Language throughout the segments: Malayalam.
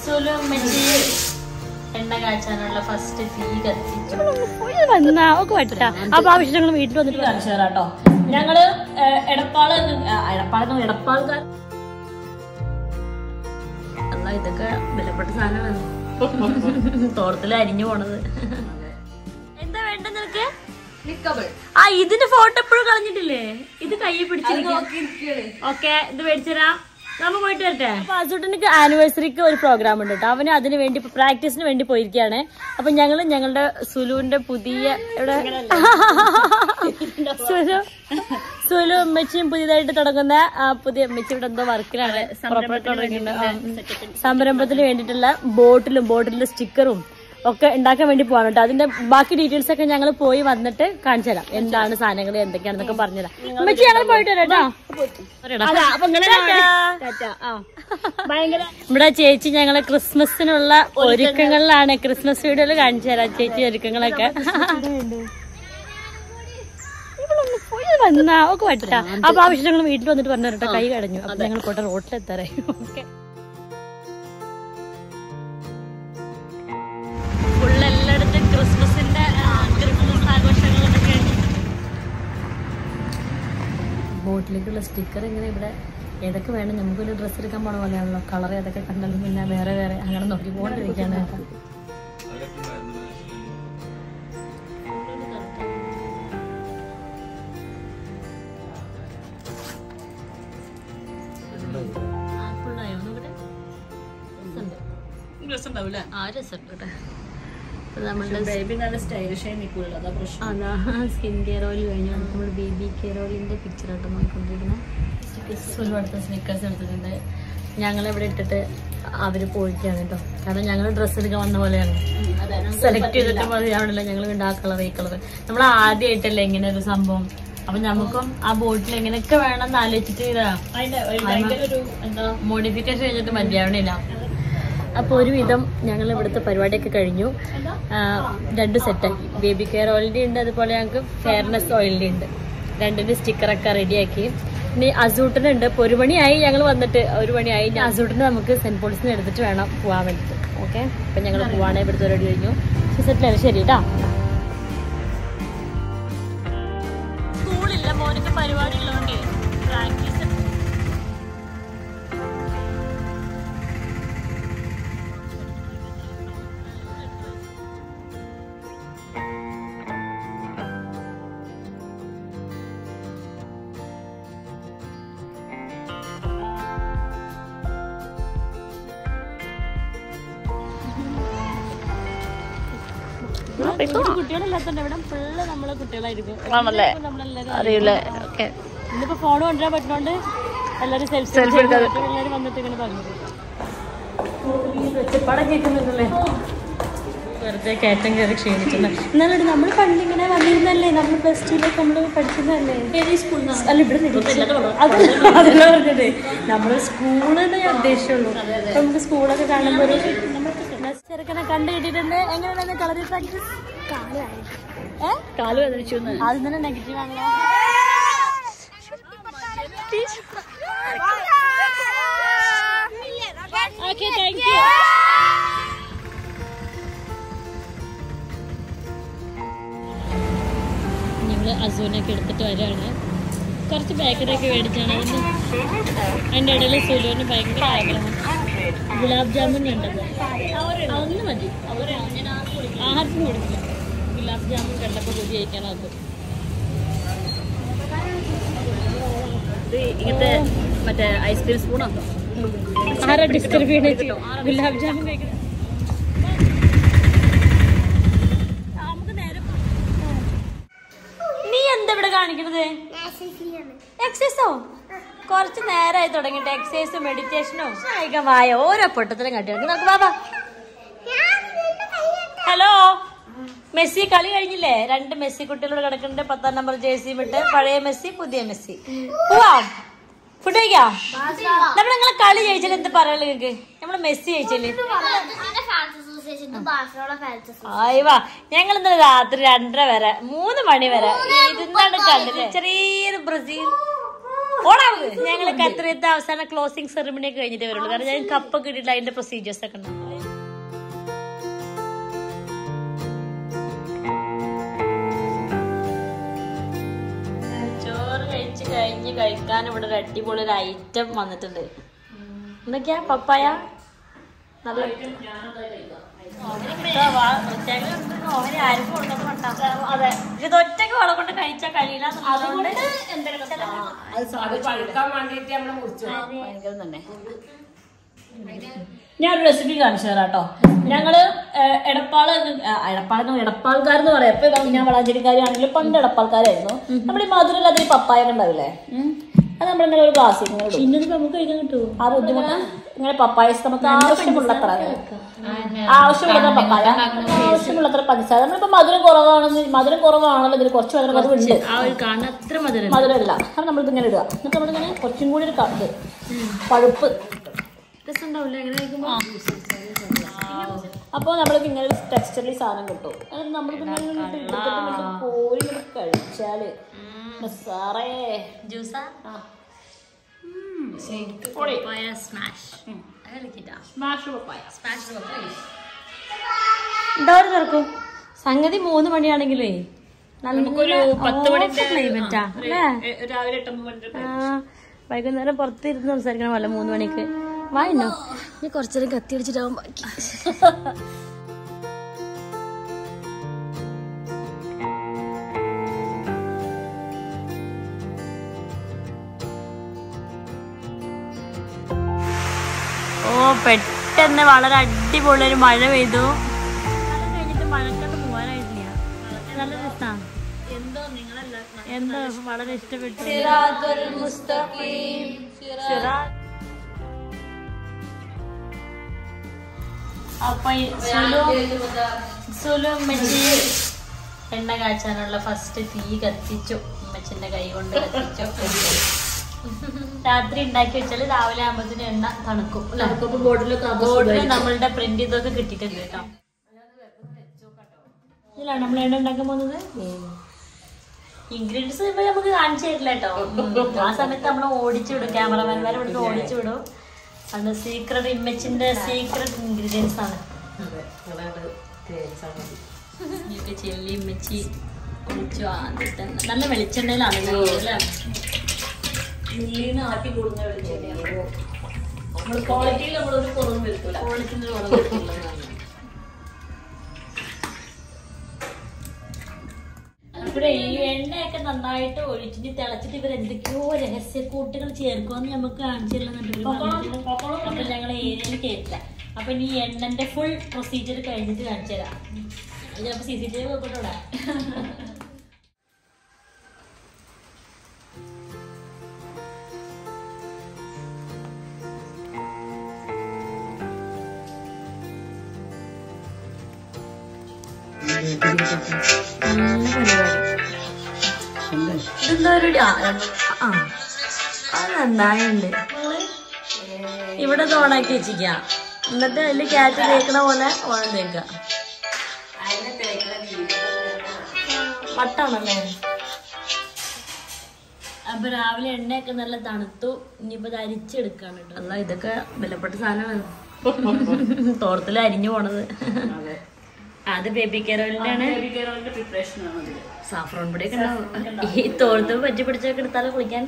എണ്ണ കാച്ചാനുള്ള ഫസ്റ്റ് തീ കത്തിച്ചു. അപ്പൊ ആവശ്യങ്ങൾ വീട്ടിൽ വന്നിട്ട് കാണിച്ചു തരാട്ടോ. ഞങ്ങള് എടപ്പാൾക്കാർ എന്നാ ഇതൊക്കെ വിലപ്പെട്ട സാധനമാണ്. തോട്ടത്തില് അരിഞ്ഞു പോണത്. എന്താ വേണ്ട നിനക്ക്? ആ ഇതിന്റെ ഫോട്ടോ എപ്പോഴും കളഞ്ഞിട്ടില്ലേ? ഇത് കയ്യിൽ പിടിച്ചിരിക്കും. ഓക്കെ, ഇത് മേടിച്ചരാ. നമ്മ പോയിട്ട് വരട്ടെ. അപ്പൊ അസൂട്ടനിക്ക് ആനിവേഴ്സറിക്ക് ഒരു പ്രോഗ്രാം ഉണ്ട് കേട്ടോ. അവന് അതിന് വേണ്ടി പ്രാക്ടീസിന് വേണ്ടി പോയിരിക്കുകയാണ്. അപ്പൊ ഞങ്ങളുടെ സുലുവിന്റെ പുതിയ സുലു ഉമ്മച്ചിയും പുതിയതായിട്ട് തുടങ്ങുന്ന പുതിയ ഉമ്മച്ചി ഇവിടെ എന്തോ വർക്കിലാണ് സംരംഭത്തിന് വേണ്ടിയിട്ടുള്ള ബോട്ടിലും സ്റ്റിക്കറും ഒക്കെ ഉണ്ടാക്കാൻ വേണ്ടി പോവാണ് കേട്ടോ. അതിന്റെ ബാക്കി ഡീറ്റെയിൽസ് ഒക്കെ ഞങ്ങൾ പോയി വന്നിട്ട് കാണിച്ചു തരാം. എന്താണ് സാധനങ്ങൾ എന്തൊക്കെയാണെന്നൊക്കെ പറഞ്ഞുതരാം. ഉമ്മച്ചി ഞങ്ങൾ പോയിട്ട് വരാം കേട്ടോ. ഇവിടെ ചേച്ചി ഞങ്ങളെ ക്രിസ്മസിനുള്ള ഒരുക്കങ്ങളിലാണ്. ക്രിസ്മസ് വീഡിയോയിൽ കാണിച്ചു തരാം ചേച്ചി ഒരുക്കങ്ങളൊക്കെ. വന്നാ ഒക്കെ പറ്റാ. അപ്പൊ ആവശ്യം ഞങ്ങൾ വീട്ടിൽ വന്നിട്ട് പറഞ്ഞു കേട്ടോ. കൈ കടഞ്ഞു. അപ്പൊ ഞങ്ങൾ പോട്ടെ, റോട്ടിലെത്താറായി. ഓക്കെ, ഫുള്ളെല്ലായിടത്തും ക്രിസ്മസ് ആഘോഷങ്ങളൊക്കെ. ബോട്ടിലേക്കുള്ള സ്റ്റിക്കർ ഇങ്ങനെ ഇവിടെ ഏതൊക്കെ വേണം. നമുക്കൊരു ഡ്രസ്സ് എടുക്കാൻ പോണ പോലെയാണല്ലോ. കളർ ഏതൊക്കെ കണ്ടാലും പിന്നെ വേറെ അങ്ങനെ നോക്കി പോകൊണ്ടിരിക്കാണ്. സ്കിൻ കെയർ ഓയിൽ കഴിഞ്ഞു. നമ്മൾ ബേബി കെയർ ഓയിലിന്റെ പിക്ചർ ആയിട്ട് നോക്കിക്കൊണ്ടിരിക്കുന്നത്. ഒരുപാട് സ്നിക്കേഴ്സ് എടുത്തിട്ടുണ്ട്. ഞങ്ങളിവിടെ ഇട്ടിട്ട് അവര് പോയിക്കാണ് കേട്ടോ. കാരണം ഞങ്ങൾ ഡ്രസ്സ് എടുക്കാൻ വന്ന പോലെയാണ്. സെലക്ട് ചെയ്തിട്ട് മതിയാവണല്ലോ. ഞങ്ങൾ വീണ്ടും ആ കളർ ഈ കളർ നമ്മൾ ആദ്യമായിട്ടല്ലേ ഇങ്ങനെ ഒരു സംഭവം. അപ്പൊ നമുക്കും ആ ബോട്ടിൽ എങ്ങനെയൊക്കെ വേണമെന്ന് ആലോചിച്ചിട്ട് എന്താ മോഡിഫിക്കേഷൻ ചെയ്തിട്ട് മതിയാവണില്ല. അപ്പൊ ഒരുവിധം ഞങ്ങൾ ഇവിടുത്തെ പരിപാടിയൊക്കെ കഴിഞ്ഞു. 2 സെറ്റായി. ബേബി കെയർ ഓയിലിന്റെ ഉണ്ട്, അതുപോലെ ഞങ്ങൾക്ക് ഫെയർനെസ് ഓയിലിന്റെ ഉണ്ട്. 2ന്റെ സ്റ്റിക്കറൊക്കെ റെഡിയാക്കി. ഇനി അസൂട്ടിനുണ്ട്. ഇപ്പൊ 1 മണിയായി ഞങ്ങൾ വന്നിട്ട്. 1 മണിയായി. അസൂട്ടിന് നമുക്ക് സെന്റ് പോൾസിന് എടുത്തിട്ട് വേണം പോവാൻ വേണ്ടിട്ട്. ഓക്കെ, അപ്പൊ ഞങ്ങൾ പോവാണെ. ഇവിടുത്തെ റെഡി കഴിഞ്ഞു. സെറ്റിലാണ്. ശരി കേട്ടാ. സ്കൂളില്ല, മോനൊക്കെ പരിപാടി ഉള്ളതുകൊണ്ട് പ്രാക്ടീസ്. കുട്ടികളില്ലാത്തോണ്ട് ഇവിടെ ഫുള്ള് നമ്മളെ കുട്ടികളായിരിക്കും. ഇന്നിപ്പോ ഫോൺ കൊണ്ടുവരാൻ പറ്റുന്നോണ്ട് എല്ലാരും സെൽഫി എല്ലാരും വന്നിട്ട് ഇങ്ങനെ പറഞ്ഞു. വെറുതെ കയറ്റം കയറി ക്ഷീണിച്ചില്ല. എന്നാലും നമ്മൾ പണ്ടിങ്ങനെ വന്നിരുന്നല്ലേ. നമ്മൾ +2 നമ്മൾ പഠിക്കുന്നതല്ലേ. അല്ല ഇവിടെ അതെല്ലാം പറഞ്ഞത് നമ്മള് സ്കൂളെന്ന് ഞാൻ ഉദ്ദേശിച്ചുള്ളൂ. നമുക്ക് സ്കൂളൊക്കെ കാണുമ്പോ ഒരു ചെറുക്കനെ കണ്ടു കിട്ടിയിട്ടുണ്ട്. എങ്ങനെയാണ് കളറി പ്രാക്ടീസ്? കാല് വേദനിച്ചു. ആദ്യം തന്നെ നെഗറ്റീവ് ആണല്ലോ. Okay, thank you. ഞങ്ങള് അസൂനൊക്കെ എടുത്തിട്ട് വരാണ്. കുറച്ച് ബേക്കറിയൊക്കെ മേടിച്ചാണ്. അതിൻ്റെ ഇടയിൽ സുലുവിന് ഭയങ്കര ആഗ്രഹം ഗുലാബ് ജാമുൻ ഉണ്ടത്. അതൊന്നും മതി. ആർക്കും കൊടുക്കില്ല. ഗുലാബ് ജാമുൻ കണ്ടപ്പോൾ കൊതി കഴിക്കണം. അത് ഇങ്ങനത്തെ മറ്റേ ഐസ്ക്രീം സ്പൂണാണോ? ആരാ ഡിസ്റ്റർബ് ചെയ്യണോ? ഗുലാബ് ജാമുൻ കഴിക്കണം. നീ എന്താ ഇവിടെ കാണിക്കണത്? എക്സസൈസോ? കുറച്ച് നേരമായി തുടങ്ങിട്ട് എക്സസൈസും മെഡിറ്റേഷനും വായ ഓരോ പൊട്ടത്തിലും കട്ടിയാണ്. നമുക്ക് ബാബാ. ഹലോ, മെസ്സി കളി കഴിഞ്ഞില്ലേ? 2 മെസ്സി കുട്ടികളോട് കിടക്കുന്നുണ്ട്. 10ാം നമ്പർ ജേഴ്സി വിട്ട് പഴയ മെസ്സി, പുതിയ മെസ്സി. പോവാം, ഫുഡ് കഴിക്കാം. നമ്മൾ നിങ്ങളെ കളി ജയിച്ചാൽ എന്ത് പറയാ നിങ്ങക്ക്? നമ്മള് മെസ്സി ജയിച്ചല്ലേ? ആയിവാ, ഞങ്ങൾ ഇന്നലെ രാത്രി 2:30 വരെ 3 മണി വരെ ഇരുന്നാണ് കണ്ടത്. ചെറിയൊരു ബ്രസീൽ ഞങ്ങള് ഖത്തറിലത്തെ അവസാന ക്ലോസിംഗ് സെറിമണി ഒക്കെ കഴിഞ്ഞിട്ട് വരുള്ളൂ. കാരണം ഞാൻ കപ്പൊക്കെ കിട്ടിയിട്ട് അതിന്റെ പ്രൊസീജിയേഴ്സ് ഒക്കെ ഉണ്ടാവും. ചോറ് കഴിഞ്ഞ് കഴിക്കാൻ ഇവിടെ ഒരു അടിപൊളി ഒരു ഐറ്റം വന്നിട്ടുണ്ട്. എന്തൊക്കെയാ? പപ്പായ നല്ല ആർക്കും അതെ, ഇത് ഒറ്റക്ക് വളം കൊണ്ട് കഴിച്ചാൽ കഴിയില്ല. അതുകൊണ്ട് ഞാനൊരു റെസിപ്പി കാണിച്ചു തരാം കേട്ടോ. ഞങ്ങള് എടപ്പാൾക്കാരെന്ന് പറയാം. ഇപ്പൊ ഞാൻ വളാഞ്ചേരിക്കാരാണെങ്കിലും പണ്ട് എടപ്പാൾക്കാരായിരുന്നു. നമ്മൾ ഈ മധുരമില്ലാത്ത പപ്പായ ഉണ്ടാവില്ലേ, അത് നമ്മളിങ്ങനെ ഒരു ഗ്ലാസ് നമുക്ക് കഴിക്കാൻ കിട്ടുമോ? ആ ബുദ്ധിമുട്ട് ഇങ്ങനെ പപ്പായ നമുക്ക് ആവശ്യമുള്ളത്ര ആവശ്യമുള്ള പപ്പായ ആവശ്യമുള്ളത്ര പഞ്ചസാര. നമ്മളിപ്പോ മധുരം കുറവാണല്ലോ ഇതിൽ കുറച്ച് മധുരം കുറവുണ്ട്. മധുരമില്ല. അപ്പൊ നമ്മളിത് ഇങ്ങനെ ഇടുക. എന്നിട്ട് നമ്മളിങ്ങനെ കുറച്ചും കൂടി ഒരു കപ്പ് പഴുപ്പ് അപ്പൊ നമ്മൾക്ക് ഇങ്ങനെ ഒരു ടെക്സ്ചറിൽ സാധനം കിട്ടും. നമ്മളിങ്ങനെ കോരി കഴിച്ചാല് സാറേ ജ്യൂസാ തുറക്കും. സംഗതി 3 മണിയാണെങ്കിലേ നമുക്കൊരു 10 മണിന്റെ ക്ലൈമറ്റാ. വൈകുന്നേരം പുറത്തിരുന്ന് സംസാരിക്കണം വല്ല 3 മണിക്ക്. വായിന്നോ ഇനി കുറച്ചേരം കത്തി അടിച്ചിട്ടാവും ബാക്കി. പെട്ടെന്ന് വളരെ അടിപൊളി ഒരു മഴ പെയ്തു. കഴിഞ്ഞിട്ട് മഴക്കോട്ട് പോകാനായിട്ടില്ല. നല്ല രസമാണ്. എന്തോ വളരെ ഇഷ്ടപ്പെട്ടു. അപ്പൊ സുലു ഉമ്മച്ചി എണ്ണ കാച്ചാനുള്ള ഫസ്റ്റ് തീ കത്തിച്ചു. ഉമ്മച്ചിന്റെ കൈ കൊണ്ട് കത്തിച്ചു. രാത്രി ഉണ്ടാക്കി വെച്ചാല് രാവിലെ ആകുമ്പോഴത്തേന് എണ്ണ തണുക്കും. ബോർഡില് നമ്മളുടെ പ്രിന്റ് ഇതൊക്കെ കിട്ടിയിട്ടുണ്ട് കേട്ടോ. ഇതിലാണ് നമ്മൾ എണ്ണ ഉണ്ടാക്കാൻ പോകുന്നത്. ഇൻഗ്രീഡിയൻസ് ഇപ്പൊ നമുക്ക് കാണിച്ചു തരില്ല കേട്ടോ. ആ സമയത്ത് നമ്മൾ ഓടിച്ചു വിടും. ക്യാമറമാൻമാരെ വിളിച്ച് ഓടിച്ചു വിടും. അത് സീക്രട്ട് ഇമ്മച്ചിന്റെ സീക്രട്ട് ഇൻഗ്രീഡിയൻസ് ആണ്. ചെല്ലി ഇമ്മച്ചി ഒഴിച്ചു ആദ്യത്തെ നല്ല വെളിച്ചെണ്ണയിലാണ് ആക്കി കൊടുക്കുന്ന വെളിച്ചെണ്ണ. നമ്മൾ ക്വാളിറ്റിയിൽ നമ്മളൊരു കുറവും വരുത്തില്ല. ക്വാളിറ്റിയിൽ കുറവ് വരുത്തില്ല. ഇവിടെ ഈ എണ്ണയൊക്കെ നന്നായിട്ട് ഒഴിച്ചിട്ട് തിളച്ചിട്ട് ഇവർ എന്തൊക്കെയോ രഹസ്യക്കൂട്ടുകൾ ചേർക്കുമെന്ന് നമുക്ക് കാണിച്ചിരുന്നുണ്ട്. അപ്പൊ ഞങ്ങൾ ഏരിയയിൽ കേട്ടില്ല. അപ്പൊ ഇനി എണ്ണന്റെ ഫുൾ പ്രൊസീജിയർ കഴിഞ്ഞിട്ട് കാണിച്ചു തരാം. ചിലപ്പോ CCTV നോക്കട്ടോടെ. നന്നായുണ്ട്. ഇവിടെ ഓണാക്കി വെച്ചിക്ക. എന്നിട്ട് അതില് കാറ്റ് തേക്കണ പോലെ ഓണം തേക്ക. വട്ടാണല്ലേ. അപ്പൊ രാവിലെ എണ്ണയൊക്കെ നല്ല തണുത്തു. ഇനിയിപ്പോ ഇത് അരിച്ചെടുക്കാണ് കേട്ടോ. അല്ല ഇതൊക്കെ വിലപ്പെട്ട സാധനമാണ്. തോർത്തില് അരിഞ്ഞു പോണത്. അത് ബേബി കെയർ ഓയിലിന്റെ പ്രിപ്പറേഷൻ ആണ്. സാഫ്രോൺ പൊടിയൊക്കെ ഉണ്ടാവും. ഈ തോർത്ത് പറ്റി പിടിച്ചൊക്കെ എടുത്താലോ കുളിക്കാൻ.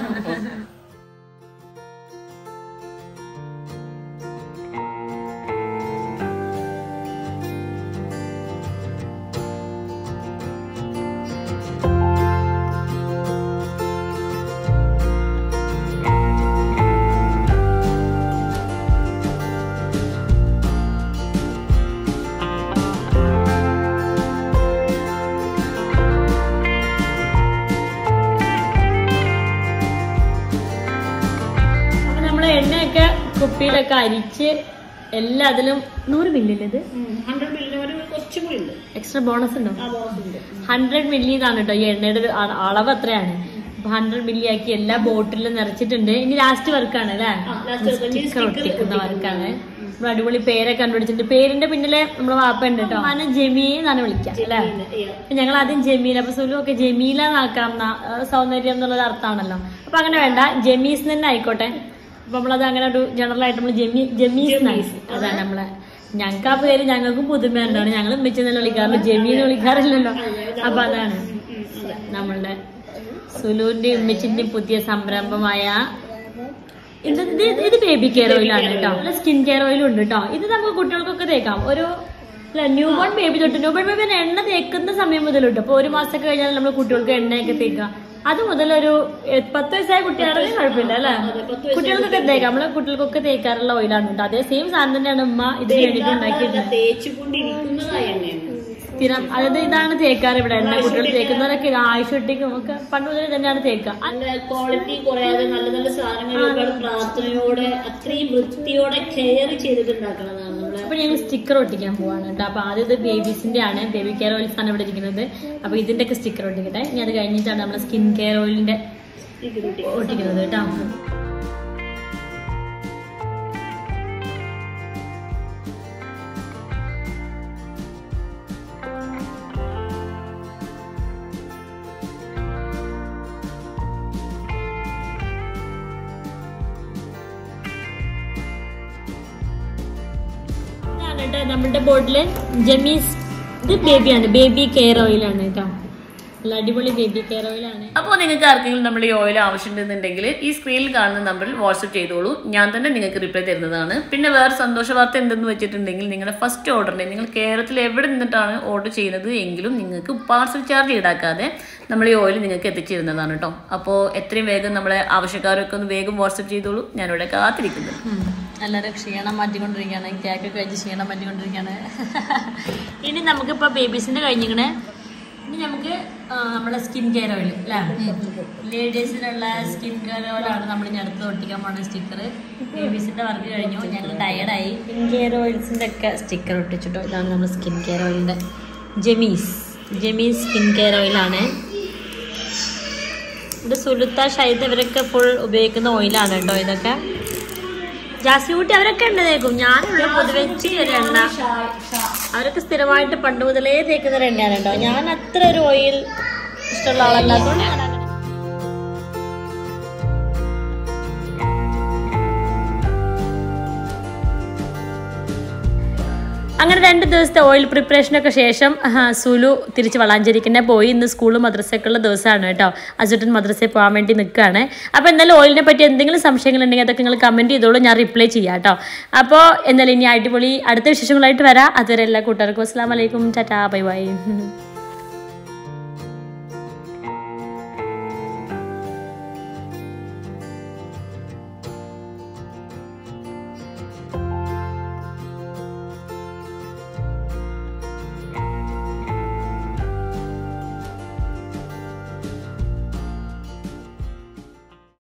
എണ്ണയൊക്കെ കുപ്പിയിലൊക്കെ അരിച്ച് എല്ലാത്തിലും 100 മില്ലില്ലേ ഇത്? 100 മില്ലി കുറച്ചും കൂടി ഉണ്ട്. എക്സ്ട്രാ ബോണസ് ഉണ്ടോ? 100 മില്ലി ഇതാണ് കേട്ടോ ഈ എണ്ണയുടെ അളവ്. എത്രയാണ്? 100 മില്ലി ആക്കി എല്ലാ ബോട്ടിലും നിറച്ചിട്ടുണ്ട്. ഇനി ലാസ്റ്റ് വർക്കാണ് അല്ലേ, സ്റ്റിക്കർ ഒട്ടിക്കുന്ന വർക്കാണ്. നമ്മൾ അടിപൊളി പേരൊക്കെ കണ്ടുപിടിച്ചിട്ടുണ്ട്. പേരിന്റെ പിന്നിലെ നമ്മളെ വാപ്പ ഉണ്ട് കേട്ടോ. ഞാൻ ജമീൽ എന്നാണ് വിളിക്കാം അല്ലെ. ഞങ്ങൾ ആദ്യം ജമീൽ, അപ്പൊ സുലു ഒക്കെ ജമീല എന്നാക്കാം, സൗന്ദര്യം എന്നുള്ളത് അർത്ഥമാണല്ലോ. അപ്പൊ അങ്ങനെ വേണ്ട, ജമീസ് തന്നെ ആയിക്കോട്ടെ. അപ്പൊ നമ്മളത് അങ്ങനെ ഒരു ജനറൽ ആയിട്ട് നമ്മൾ ജമീസ് നൈസ്, അതാണ് നമ്മളെ. ഞങ്ങൾക്ക് ആ പേര് ഞങ്ങൾക്കും പുതുമയുണ്ടാണ്. ഞങ്ങൾ ഉമ്മച്ചെന്നല്ല വിളിക്കാറില്ല, ജമീന്ന് വിളിക്കാറില്ലല്ലോ. അപ്പൊ അതാണ് നമ്മളുടെ സുലുവിന്റെ ഉമ്മച്ചിന്റെ പുതിയ സംരംഭമായ ഇത് ബേബി കെയർ ഓയിലാണ് കേട്ടോ. സ്കിൻ കെയർ ഓയിലും ഉണ്ട് കേട്ടോ. ഇത് നമുക്ക് കുട്ടികൾക്കൊക്കെ തേക്കാം. ഒരു ന്യൂ ബോൺ ബേബി തൊട്ട്, ന്യൂ ബോൺ ബേബി എണ്ണ തേക്കുന്ന സമയം മുതൽ കിട്ടും. അപ്പൊ 1 മാസമൊക്കെ കഴിഞ്ഞാൽ നമ്മൾ കുട്ടികൾക്ക് എണ്ണയൊക്കെ തേക്കാം. അത് മുതൽ ഒരു 10 വയസ്സായ കുട്ടിയാണെങ്കിൽ കുഴപ്പമില്ല അല്ലെ, കുട്ടികൾക്കൊക്കെ തേക്കാം. നമ്മളെ കുട്ടികൾക്കൊക്കെ തേക്കാറുള്ള ഓയിലാണ് കേട്ടോ. അതേ സെയിം സാധനം തന്നെയാണ് ഉമ്മ ഇത് വേണ്ടിട്ട് ഉണ്ടാക്കിയിട്ടുണ്ട്. സ്ഥിരം, അതായത് ഇതാണ് തേക്കാറ് ഇവിടെ. എണ്ണ കുട്ടികൾ തേക്കുന്നവരൊക്കെ ആയുഷൊട്ടിക്കും ഒക്കെ പണ്ട് മുതൽ തന്നെയാണ് തേക്കുക. ക്വാളിറ്റി കുറയാതെ നല്ല നല്ല സാധനങ്ങൾ പ്രാർത്ഥനയോടെ അത്രയും വൃത്തിയോടെ കെയർ ചെയ്തിട്ടുണ്ടാക്കുന്നതാണ്. അപ്പൊ ഞങ്ങൾ സ്റ്റിക്കർ ഒട്ടിക്കാൻ പോവാണ് കേട്ടോ. അപ്പൊ ആദ്യം ഇത് ബേബീസിന്റെ ആണ്, ബേബി കെയർ ഓയിൽസ് ആണ് ഇവിടെ ഇരിക്കുന്നത്. അപ്പൊ ഇതിന്റെ ഒക്കെ സ്റ്റിക്കർ ഒട്ടിക്കട്ടെ. ഇനി അത് കഴിഞ്ഞിട്ടാണ് നമ്മളെ സ്കിൻ കെയർ ഓയിലിന്റെ ഒട്ടിക്കുന്നത് കേട്ടോ. നമ്മളുടെ ബോട്ടില് ജമീസ്, ഇത് ബേബിയാണ്, ബേബി കെയർ ഓയിലാണ് കേട്ടോ. നല്ല അടിപൊളി ബേബി കെയർ ഓയിലാണ്. അപ്പോൾ നിങ്ങൾക്ക് ആർക്കെങ്കിലും നമ്മൾ ഈ ഓയിൽ ആവശ്യമുണ്ടെന്നുണ്ടെങ്കിൽ ഈ സ്ക്രീനിൽ കാണുന്ന നമ്പറിൽ വാട്സ്ആപ്പ് ചെയ്തോളൂ. ഞാൻ തന്നെ നിങ്ങൾക്ക് റിപ്ലൈ തരുന്നതാണ്. പിന്നെ വേറെ സന്തോഷ വാർത്ത എന്തെന്ന് വെച്ചിട്ടുണ്ടെങ്കിൽ നിങ്ങളുടെ ഫസ്റ്റ് ഓർഡറിന് നിങ്ങൾ കേരളത്തിൽ എവിടെ നിന്നിട്ടാണ് ഓർഡർ ചെയ്യുന്നത് എങ്കിലും നിങ്ങൾക്ക് പാർസൽ ചാർജ് ഈടാക്കാതെ നമ്മൾ ഈ ഓയിൽ നിങ്ങൾക്ക് എത്തിച്ചിരുന്നതാണ് കേട്ടോ. അപ്പോൾ എത്രയും വേഗം നമ്മളെ ആവശ്യക്കാരൊക്കെ ഒന്ന് വേഗം വാട്സ്ആപ്പ് ചെയ്തോളൂ. ഞാനിവിടെ കാത്തിരിക്കുന്നു. എല്ലാവരും ക്ഷീണം മാറ്റിക്കൊണ്ടിരിക്കുകയാണ്, കേക്ക് കഴിച്ച് ക്ഷീണം മാറ്റിക്കൊണ്ടിരിക്കുകയാണ്. ഇനി നമുക്കിപ്പോൾ ബേബീസിൻ്റെ കഴിഞ്ഞിങ്ങനെ, ഇനി നമുക്ക് നമ്മുടെ സ്കിൻ കെയർ ഓയിൽ അല്ലേ, ലേഡീസിനുള്ള സ്കിൻ കെയർ ഓയിലാണ് നമ്മൾ ഇനി അടുത്ത് ഒട്ടിക്കാൻ പോകുന്ന സ്റ്റിക്കർ. ബേബീസിൻ്റെ വർക്ക് കഴിഞ്ഞു, ഞങ്ങൾ ടയർഡായി. സ്കിൻ കെയർ ഓയിൽസിൻ്റെ ഒക്കെ സ്റ്റിക്കർ ഒട്ടിച്ചിട്ടോ. ഇതാണ് നമ്മുടെ സ്കിൻ കെയർ ഓയിലിൻ്റെ ജമീസ് സ്കിൻ കെയർ ഓയിലാണ്. ഇത് സുലുത്ത, ഷൈദ് ഇവരൊക്കെ ഫുൾ ഉപയോഗിക്കുന്ന ഓയിലാണ് കേട്ടോ. ഇതൊക്കെ ജാസിക്കുട്ടി അവരൊക്കെ എണ്ണ തേക്കും. ഞാനുള്ള പൊതുവെ എണ്ണ അവരൊക്കെ സ്ഥിരമായിട്ട് പണ്ട് മുതലേ തേക്കുന്ന ഒരു എണ്ണയാണ് കേട്ടോ. ഞാൻ അത്ര ഒരു ഓയിൽ ഇഷ്ടമുള്ള ആളല്ലാത്തതുകൊണ്ട് അങ്ങനെ 2 ദിവസത്തെ ഓയിൽ പ്രിപ്പറേഷനൊക്കെ ശേഷം സുലു തിരിച്ച് വളാഞ്ചേരിക്ക് പോയി. ഇന്ന് സ്കൂളും മദ്രസയൊക്കെയുള്ള ദിവസമാണ് കേട്ടോ. അസുട്ടൻ മദ്രസയിൽ പോകാൻ വേണ്ടി നിൽക്കുകയാണ്. അപ്പോൾ എന്തായാലും ഓയിലിനെ പറ്റി എന്തെങ്കിലും സംശയങ്ങളുണ്ടെങ്കിൽ അതൊക്കെ നിങ്ങൾ കമൻറ്റ് ചെയ്തോളൂ, ഞാൻ റിപ്ലൈ ചെയ്യാം കേട്ടോ. അപ്പോൾ എന്തായാലും ഇനി അടിപൊളി അടുത്ത വിശേഷങ്ങളായിട്ട് വരാം. അതുവരെ എല്ലാ കൂട്ടുകാർക്കും അസ്സലാമു അലൈക്കും, ടാറ്റാ, ബൈ ബൈ.